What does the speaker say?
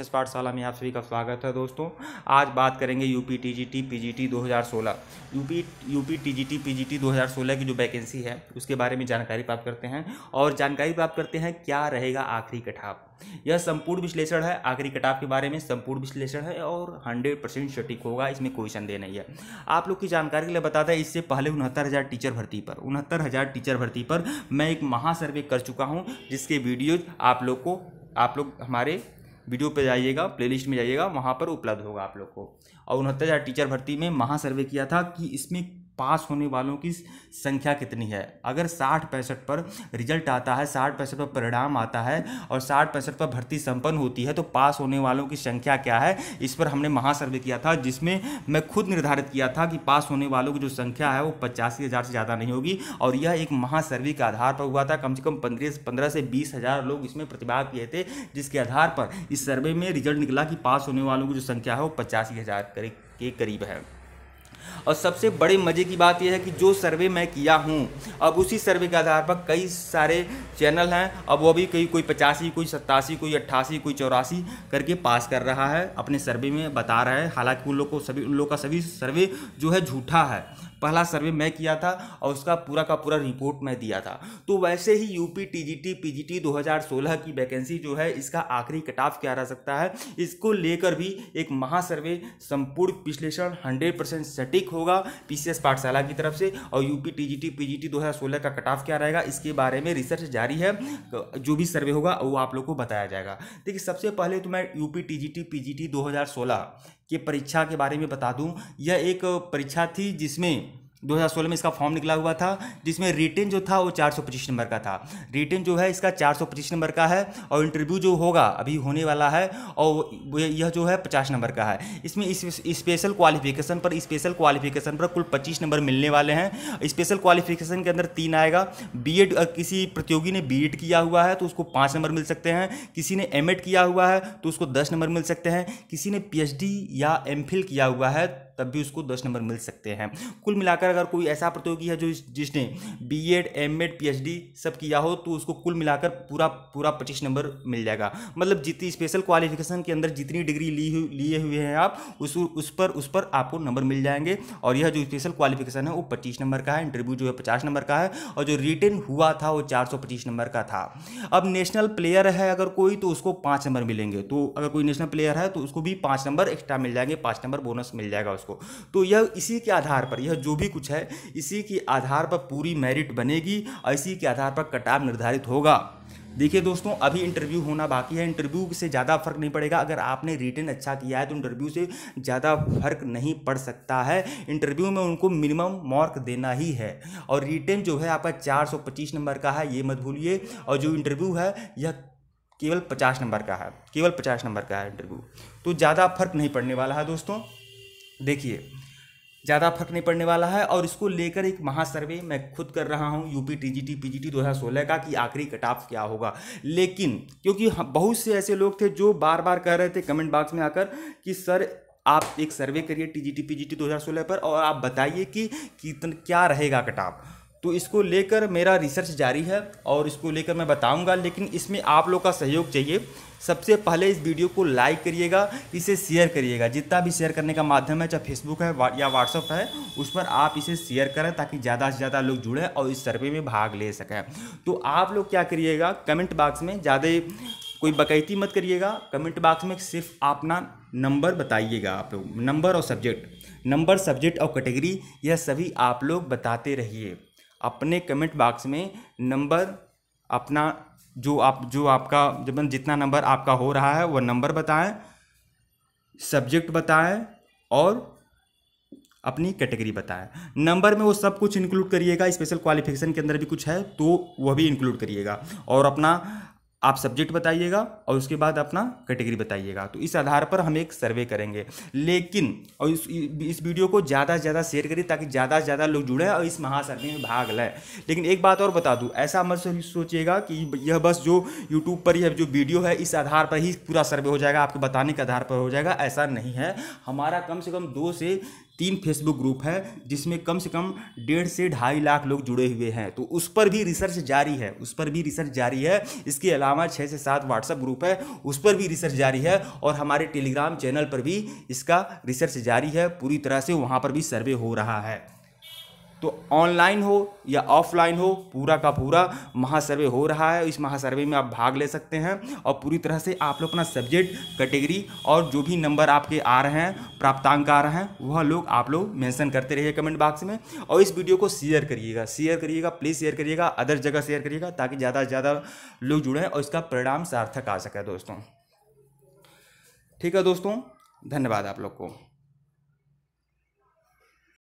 पाठशाला में आप सभी का स्वागत है दोस्तों। आज बात करेंगे UP TGT PGT 2016 UP TGT PGT 2016 की जो वैकेंसी है उसके बारे में जानकारी प्राप्त करते हैं और जानकारी प्राप्त करते हैं क्या रहेगा आखिरी कटऑफ। यह संपूर्ण विश्लेषण है, आखिरी कटऑफ के बारे में संपूर्ण विश्लेषण है और 100% सटीक होगा, इसमें कोई संदेह नहीं है। आप लोग की जानकारी के लिए बता दें, इससे पहले 69,000 टीचर भर्ती पर मैं एक महा सर्वे कर चुका हूं, जिसके वीडियोज आप लोग हमारे वीडियो पे जाइएगा, प्लेलिस्ट में जाइएगा, वहाँ पर उपलब्ध होगा आप लोग को। और 69,000 टीचर भर्ती में महा सर्वे किया था कि इसमें पास होने वालों की संख्या कितनी है। अगर 60-65 पर रिजल्ट आता है, 60-65 पर परिणाम आता है और 60-65 पर भर्ती संपन्न होती है तो पास होने वालों की संख्या क्या है, इस पर हमने महा सर्वे किया था, जिसमें मैं खुद निर्धारित किया था कि पास होने वालों की जो संख्या है वो 85,000 से ज़्यादा नहीं होगी। और यह एक महा सर्वे के आधार पर हुआ था। कम से कम 15 से 20,000 लोग इसमें प्रतिभाग किए थे, जिसके आधार पर इस सर्वे में रिजल्ट निकला कि पास होने वालों की जो संख्या है वो 85,000 के करीब है। और सबसे बड़े मज़े की बात यह है कि जो सर्वे मैं किया हूँ, अब उसी सर्वे के आधार पर कई सारे चैनल हैं, अब वो भी कोई 85, कोई 87, कोई 88, कोई 84 करके पास कर रहा है, अपने सर्वे में बता रहा है। हालांकि उन लोग का सभी सर्वे जो है झूठा है। पहला सर्वे मैं किया था और उसका पूरा का पूरा रिपोर्ट मैं दिया था। तो वैसे ही यूपी टीजीटी पीजीटी 2016 की वैकेंसी जो है, इसका आखिरी कटऑफ क्या रह सकता है, इसको लेकर भी एक महा सर्वे संपूर्ण विश्लेषण 100% सटीक होगा पीसीएस पाठशाला की तरफ से। और यूपी टीजीटी पीजीटी 2016 का कटऑफ क्या रहेगा, इसके बारे में रिसर्च जारी है। जो भी सर्वे होगा वो आप लोग को बताया जाएगा। देखिए, सबसे पहले तो मैं यूपी टीजीटी पीजीटी 2016 के परीक्षा के बारे में बता दूं। यह एक परीक्षा थी जिसमें 2016 में इसका फॉर्म निकला हुआ था, जिसमें रिटेन जो था वो 425 नंबर का था। रिटेन जो है इसका 425 नंबर का है और इंटरव्यू जो होगा अभी होने वाला है और यह जो है 50 नंबर का है। इसमें स्पेशल क्वालिफिकेशन पर कुल 25 नंबर मिलने वाले हैं। स्पेशल क्वालिफिकेशन के अंदर 3 आएगा। बीएड, किसी प्रतियोगी ने बीएड किया हुआ है तो उसको 5 नंबर मिल सकते हैं। किसी ने एमएड किया हुआ है तो उसको 10 नंबर मिल सकते हैं। किसी ने पीएचडी या एमफिल किया हुआ है तब भी उसको 10 नंबर मिल सकते हैं। कुल मिलाकर अगर कोई ऐसा प्रतियोगी है जिसने बीएड, एमएड, पीएचडी सब किया हो तो उसको कुल मिलाकर पूरा 25 नंबर मिल जाएगा। मतलब जितनी स्पेशल क्वालिफिकेशन के अंदर जितनी डिग्री लिए हुए हैं आप, उस पर आपको नंबर मिल जाएंगे। और यह जो स्पेशल क्वालिफिकेशन है वो 25 नंबर का है। इंटरव्यू जो है 50 नंबर का है और जो रिटेन हुआ था वो 425 नंबर का था। अब नेशनल प्लेयर है अगर कोई तो उसको 5 नंबर मिलेंगे। तो अगर कोई नेशनल प्लेयर है तो उसको भी 5 नंबर एक्स्ट्रा मिल जाएंगे, 5 नंबर बोनस मिल जाएगा उसको। तो यह इसी के आधार पर, यह जो भी कुछ है इसी के आधार पर पूरी मेरिट बनेगी और इसी के आधार पर कटऑफ निर्धारित होगा। देखिए दोस्तों, अभी इंटरव्यू होना बाकी है। इंटरव्यू से ज़्यादा फर्क नहीं पड़ेगा। अगर आपने रिटेन अच्छा किया है तो इंटरव्यू से ज़्यादा फर्क नहीं पड़ सकता है। इंटरव्यू में उनको मिनिमम मार्क देना ही है। और रिटेन जो है आपका 425 नंबर का है, ये मत भूलिए। और जो इंटरव्यू है यह केवल 50 नंबर का है, केवल 50 नंबर का है इंटरव्यू। तो ज़्यादा फर्क नहीं पड़ने वाला है दोस्तों। देखिए, ज़्यादा फर्क नहीं पड़ने वाला है। और इसको लेकर एक महा सर्वे मैं खुद कर रहा हूँ यूपी टीजीटी पीजीटी 2016 का कि आखिरी कटऑफ क्या होगा। लेकिन क्योंकि बहुत से ऐसे लोग थे जो बार बार कह रहे थे कमेंट बॉक्स में आकर कि सर आप एक सर्वे करिए टीजीटी पीजीटी 2016 पर और आप बताइए कि क्या रहेगा कटऑफ। तो इसको लेकर मेरा रिसर्च जारी है और इसको लेकर मैं बताऊंगा। लेकिन इसमें आप लोग का सहयोग चाहिए। सबसे पहले इस वीडियो को लाइक करिएगा, इसे शेयर करिएगा। जितना भी शेयर करने का माध्यम है, चाहे फेसबुक है या व्हाट्सअप है, उस पर आप इसे शेयर करें ताकि ज़्यादा से ज़्यादा लोग जुड़ें और इस सर्वे में भाग ले सकें। तो आप लोग क्या करिएगा, कमेंट बॉक्स में ज़्यादा कोई बकैती मत करिएगा। कमेंट बॉक्स में सिर्फ अपना नंबर बताइएगा। आप लोग नंबर और सब्जेक्ट और कैटेगरी, यह सभी आप लोग बताते रहिए। अपने कमेंट बॉक्स में नंबर अपना जो आपका जब जितना नंबर आपका हो रहा है वह नंबर बताएं, सब्जेक्ट बताएं और अपनी कैटेगरी बताएं। नंबर में वो सब कुछ इंक्लूड करिएगा। स्पेशल क्वालिफिकेशन के अंदर भी कुछ है तो वह भी इंक्लूड करिएगा। और अपना आप सब्जेक्ट बताइएगा और उसके बाद अपना कैटेगरी बताइएगा। तो इस आधार पर हम एक सर्वे करेंगे। लेकिन और इस वीडियो को ज़्यादा से ज़्यादा शेयर करिए ताकि ज़्यादा से ज़्यादा लोग जुड़ें और इस महासर्वे में भाग लें। लेकिन एक बात और बता दूं, ऐसा मत सोचिएगा कि यह बस जो यूट्यूब पर यह जो वीडियो है इस आधार पर ही पूरा सर्वे हो जाएगा, आपके बताने के आधार पर हो जाएगा। ऐसा नहीं है। हमारा कम से कम 2 से 3 फेसबुक ग्रुप है जिसमें कम से कम 1.5 से 2.5 लाख लोग जुड़े हुए हैं। तो उस पर भी रिसर्च जारी है। इसके अलावा 6 से 7 व्हाट्सएप ग्रुप है, उस पर भी रिसर्च जारी है, और हमारे टेलीग्राम चैनल पर भी इसका रिसर्च जारी है। पूरी तरह से वहाँ पर भी सर्वे हो रहा है। तो ऑनलाइन हो या ऑफलाइन हो, पूरा का पूरा महासर्वे हो रहा है। इस महासर्वे में आप भाग ले सकते हैं और पूरी तरह से आप लोग अपना सब्जेक्ट, कैटेगरी और जो भी नंबर आपके आ रहे हैं, प्राप्तांक आ रहे हैं, वह लोग आप लोग मेंशन करते रहिए कमेंट बॉक्स में। और इस वीडियो को शेयर करिएगा, प्लीज़ शेयर करिएगा, अदर जगह शेयर करिएगा, ताकि ज़्यादा से ज़्यादा लोग जुड़ें और इसका परिणाम सार्थक आ सके दोस्तों। ठीक है दोस्तों, धन्यवाद आप लोग को।